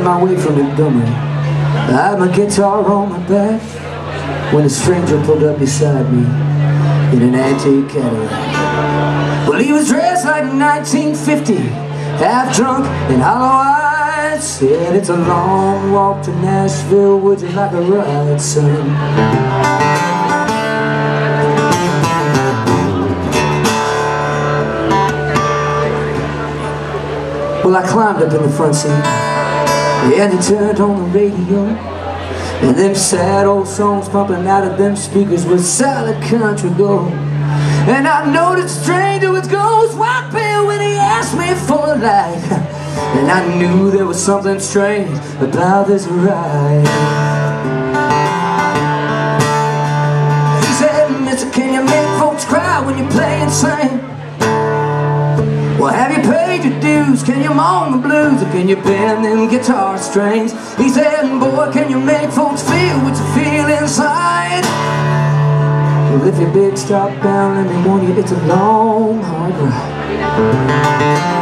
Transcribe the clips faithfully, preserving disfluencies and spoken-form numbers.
making my way from Montgomery. I had my guitar on my back when a stranger pulled up beside me in an antique Cadillac. Well, he was dressed like nineteen fifty, half drunk and hollow-eyed. Said, "It's a long walk to Nashville, would you like a ride, son?" Well, I climbed up in the front seat and he turned on the radio, and them sad old songs pumping out of them speakers was solid country gold. And I noticed the stranger was ghost white pale when he asked me for a light, and I knew there was something strange about this ride. He said, "Mister, can you make folks cry when you play and sing? Well, have you paid your dues? Can you moan the blues? Or can you bend them guitar strings?" He said, "Boy, can you make folks feel what you feel inside?" Well, if you're big, stop down, let me warn you, it's a long, hard ride.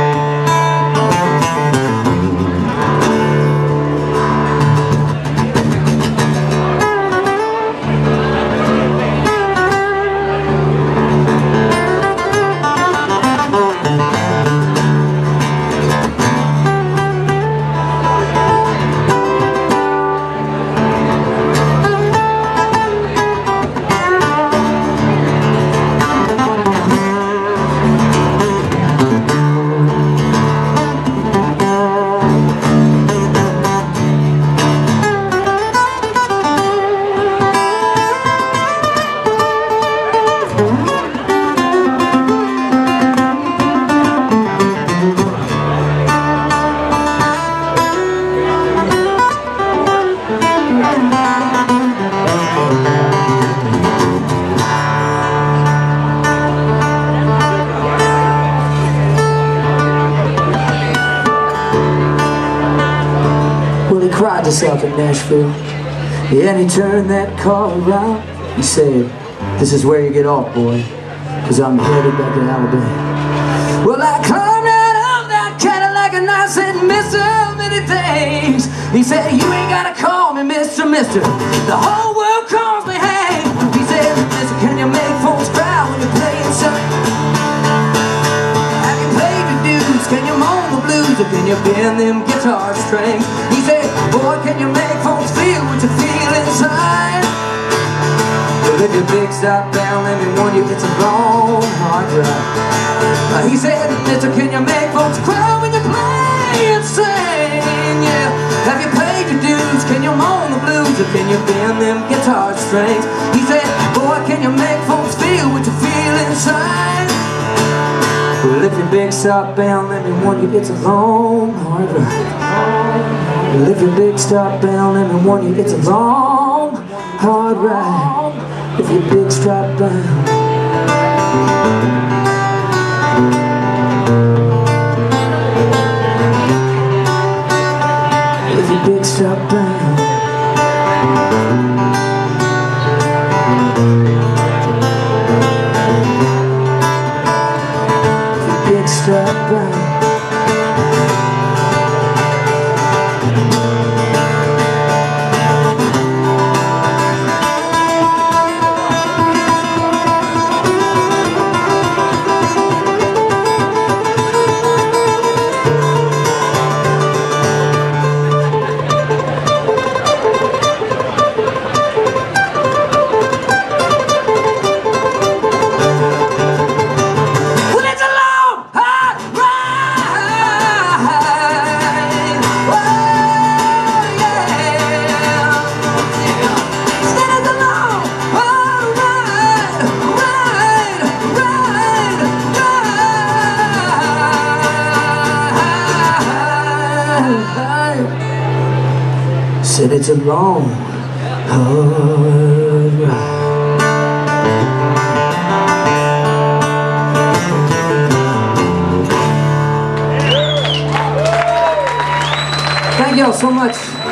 Cried himself in Nashville, and he turned that car around. He said, "This is where you get off, boy, 'cause I'm headed back to Alabama." Well, I climbed out of that Cadillac and I said, "Mister, many thanks." He said, "You ain't gotta call me Mister, Mister, the whole world calls me Hank." He said, "Mister, can you make folks cry when you're playing something? Have you paid your dues? Can you moan the blues? Or can you bend them guitar strings?" He said, "Boy, can you make folks feel what you feel inside?" Well, if you're big, stop down, let me warn you, it's a long, hard ride. Uh, he said, "Mister, can you make folks cry when you play and sing? Yeah, have you paid your dues? Can you moan the blues? Or can you bend them guitar strings?" He said, "Boy, can you make folks feel what you feel inside?" Well, if you're big, stop down, let me warn you, it's a long, hard ride. Well, if you're big, stop down, let me warn you, it's a long, hard ride. If you're big, stop down. If you're big, stop down. Stop down. Said it's a long, hard ride. Thank y'all so much.